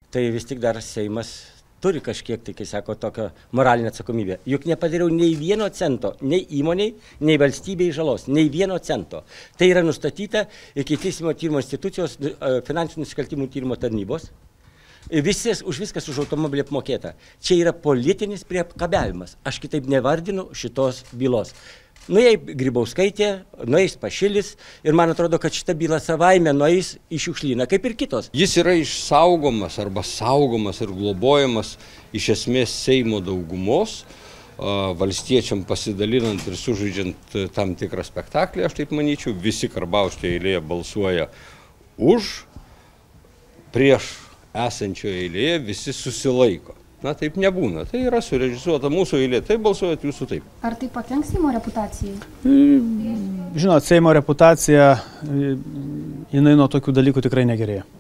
tai vis tik dar Seimas turi kažkiek, tai, kai sako, tokio moralinę atsakomybę. Juk nepadariau nei vieno cento, nei įmoniai, nei valstybei žalos, nei vieno cento. Tai yra nustatyta Ikiteisminio tyrimo institucijos, finansinių nusikaltimų tyrimo tarnybos. Už viskas už automobilį apmokėta. Čia yra politinis priekabiavimas. Aš kitaip nevardinu šitos bylos. Nuėjai Grybauskaitė, nueis Pašilis ir man atrodo, kad šita byla savaime nueis į šiukšlyną, kaip ir kitos. Jis yra išsaugomas arba saugomas ir globojamas iš esmės Seimo daugumos, valstiečiam pasidalinant ir sužaidžiant tam tikrą spektaklį, aš taip manyčiau, visi Karbauskio eilėje balsuoja už, prieš esančio eilėje visi susilaiko. Na, taip nebūna. Tai yra surežisuota mūsų eilė. Taip balsuojat, jūsų taip. Ar tai pakenks Seimo reputacijai? Žinot, Seimo reputacija, jinai nuo tokių dalykų tikrai negerėja.